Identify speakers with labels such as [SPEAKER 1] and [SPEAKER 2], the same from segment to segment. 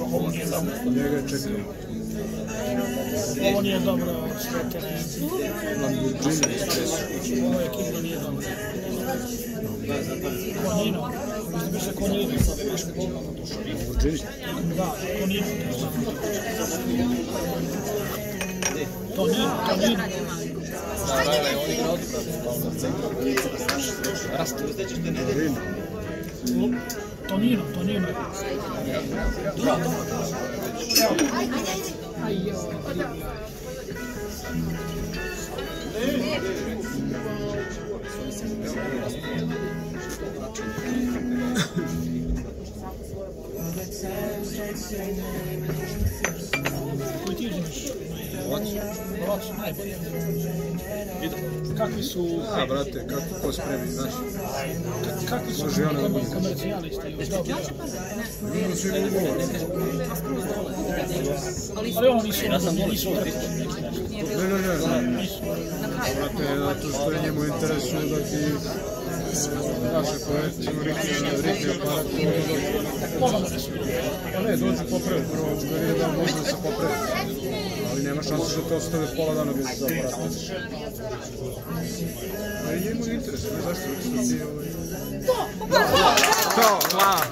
[SPEAKER 1] Ovo nije dobro.
[SPEAKER 2] Njega čekam.
[SPEAKER 1] Ovo nije dobro, Sretene.
[SPEAKER 2] Lamborghini Espresso.
[SPEAKER 1] Ovo ekipa nije dobro. Konino. Mislim se Konino.
[SPEAKER 2] Lamborghini?
[SPEAKER 1] Da, Konino. Tonino. Tonino. Koji ti uzimaš? Lovac, najbolje. Kakvi su...
[SPEAKER 2] A, brate, kako ko spremi, znaš?
[SPEAKER 1] Kakvi su komercijalisti?
[SPEAKER 2] Imamo svi mogu govor.
[SPEAKER 1] Ali oni nisu
[SPEAKER 2] Ne. Brate, zato što je njemu interesuje da ti naše projekcije, ritmi aparat, pa ne, dođu popravi prvo, da nije da može da se popravi. Ali nema šanse da te ostave pola dana bez aparata. Ali njemu je interes, ne zašto da ti To, wow!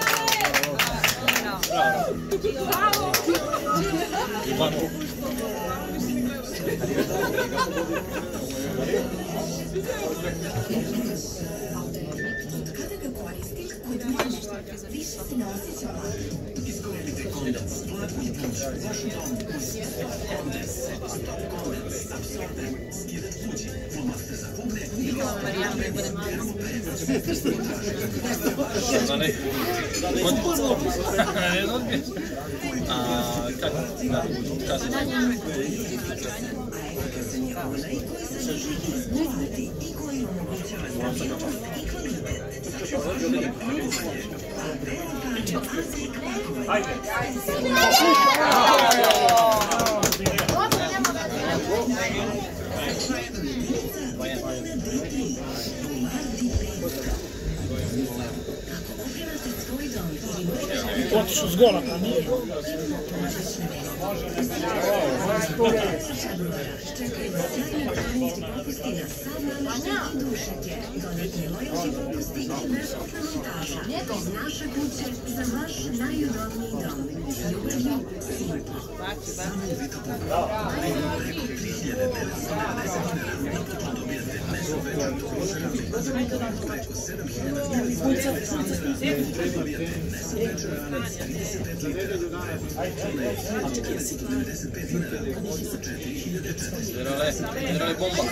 [SPEAKER 1] Otišu s gola, pa nije.
[SPEAKER 3] Generale bomba.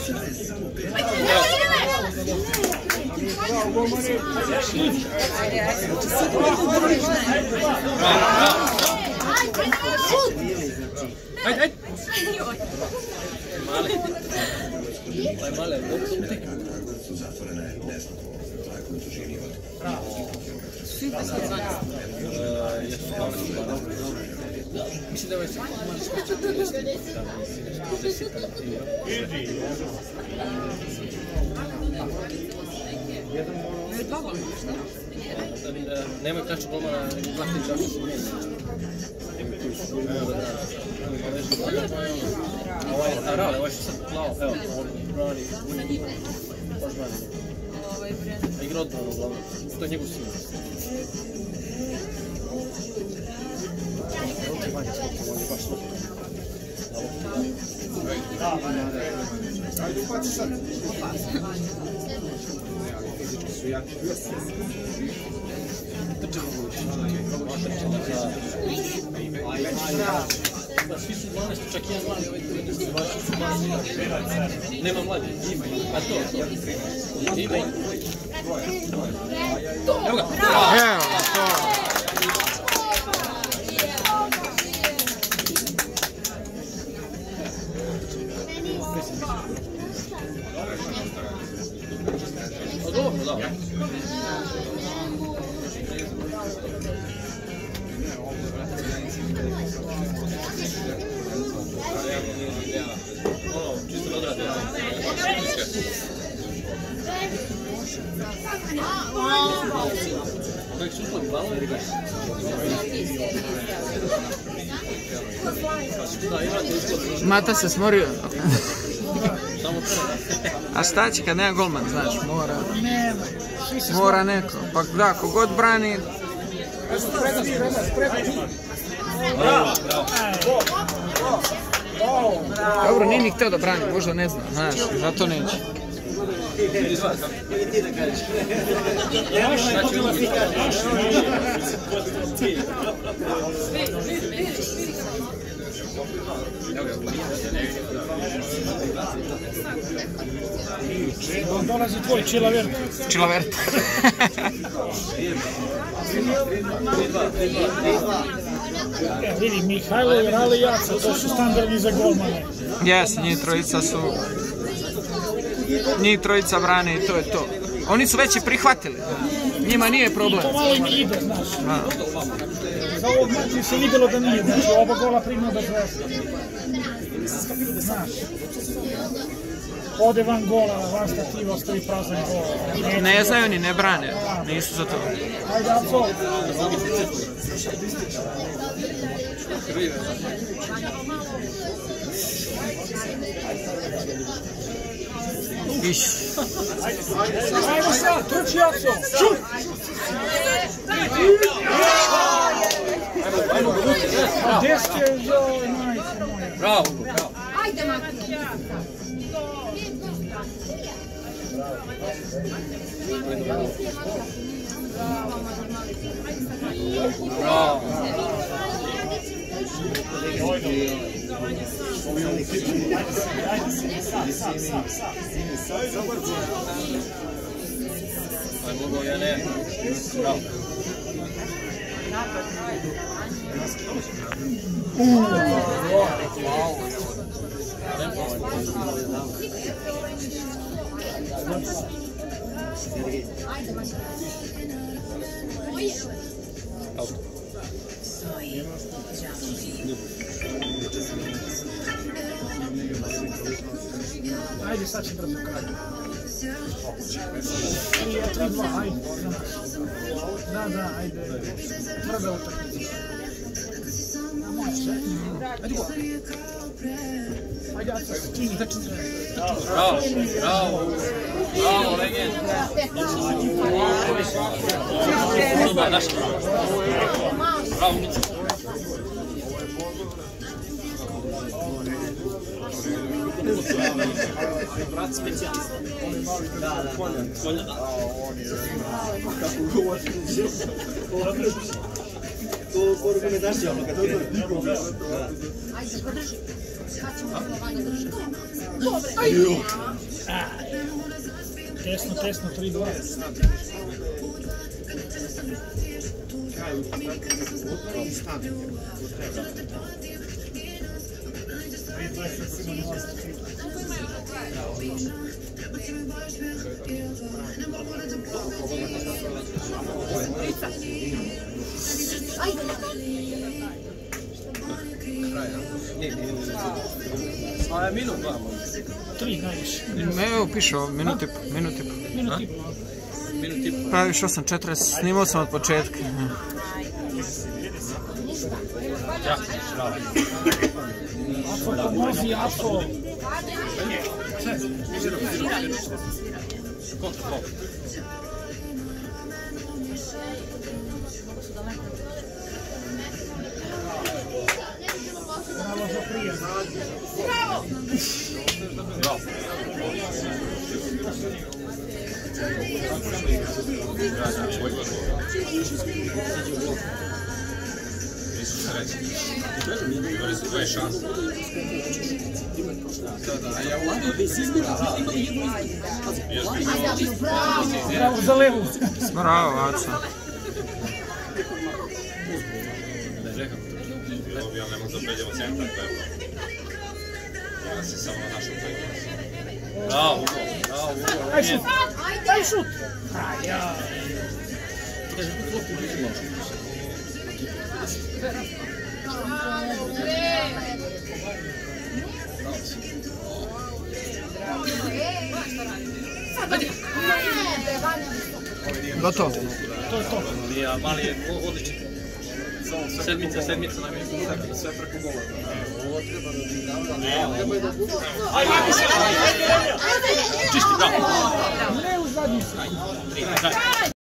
[SPEAKER 3] Ajde. Male. Male. Mislim da je nemoj kaču golmana i plakti čašu su mjeni. A rale, ovaj što sad plao, evo, on brani, baš brani. A igra odbranu uglavnom, to je njegov sin.
[SPEAKER 2] Ajde, upaci sad. Fizički su jaki.
[SPEAKER 3] Svi su 12, čak jedan mladi, ovaj koji je 12. Nema mladi, ima. A to. Ima. Evo ga.
[SPEAKER 2] Evo, to.
[SPEAKER 3] Dobro, da. Čisto da odrade. Kojeg su?
[SPEAKER 4] Mata se smorio. A šta će kad nema golman, znaš, mora neko. Pa da, kogod brani... Dobro, nije ni htio da brani, možda ne zna, znaš, zato neće.
[SPEAKER 1] Dolazi tvoj Čilavert.
[SPEAKER 4] Čilavert.
[SPEAKER 1] Vidi, Mihajlo i Rale Jaca, to su standardni za golmane.
[SPEAKER 4] Jes, njih trojica brane i to je to. Oni su već i prihvatili. Njima nije problem.
[SPEAKER 1] I to malo im ide, znaš. Za ovog mača se vidjelo da nije, znači oba gola primio bez veze. Znaš. Ode van gola, van stativa, ostavi prazan gol.
[SPEAKER 4] Ne znaju ni, ne brane, nisu za to.
[SPEAKER 1] Ajde, Aco.
[SPEAKER 4] Iš.
[SPEAKER 1] Ajmo sad, trči Aco. Šut! Deske, joj, majke moje.
[SPEAKER 3] Bravo, bravo.
[SPEAKER 5] Ajde, Mati.
[SPEAKER 3] Bravo. Aj, mogu ja ne. Bravo.
[SPEAKER 1] Ajde, sad će brzo kraj. 3-2, ajde. Da, ajde. Tvrda utakmica. Ajde go. Ajde, Aco, čini, trčni.
[SPEAKER 3] Bravo, bravo. Bravo, legend. Bravo, Mica.
[SPEAKER 6] Brat specijalista. Da. Kako govori. To poruku ne daš javno, kad to je nikom.
[SPEAKER 5] Ajde, podrži. Kad ćemo golovanje drži.
[SPEAKER 1] Tesno, 3-2.
[SPEAKER 3] A je minut 2 možda.
[SPEAKER 1] 3 najviše.
[SPEAKER 4] Evo piše ovo, minut i po.
[SPEAKER 3] Minut i po.
[SPEAKER 4] Praviš 8:40, snimao sam od početka.
[SPEAKER 3] Ja, bravo.
[SPEAKER 1] Aco, pomozi, Aco.
[SPEAKER 3] Kontra, bok.
[SPEAKER 1] Bravo za prijem.
[SPEAKER 3] Bravo.
[SPEAKER 7] Imali su 2 šanse.
[SPEAKER 1] Bravo za levu.
[SPEAKER 4] Bravo, Aco.
[SPEAKER 7] Ja ne možda pređemo centar, to je problem. Ja se samo na našom pređemo.
[SPEAKER 3] Bravo, bravo.
[SPEAKER 1] Aj šut. Aj šut. Ajaj.
[SPEAKER 4] Gotovo.
[SPEAKER 1] to je to.
[SPEAKER 3] Mali je odličan. Sedmica najmanje. Sve preko gola. Ovo treba da čisti, da.
[SPEAKER 1] Ne u zadnji.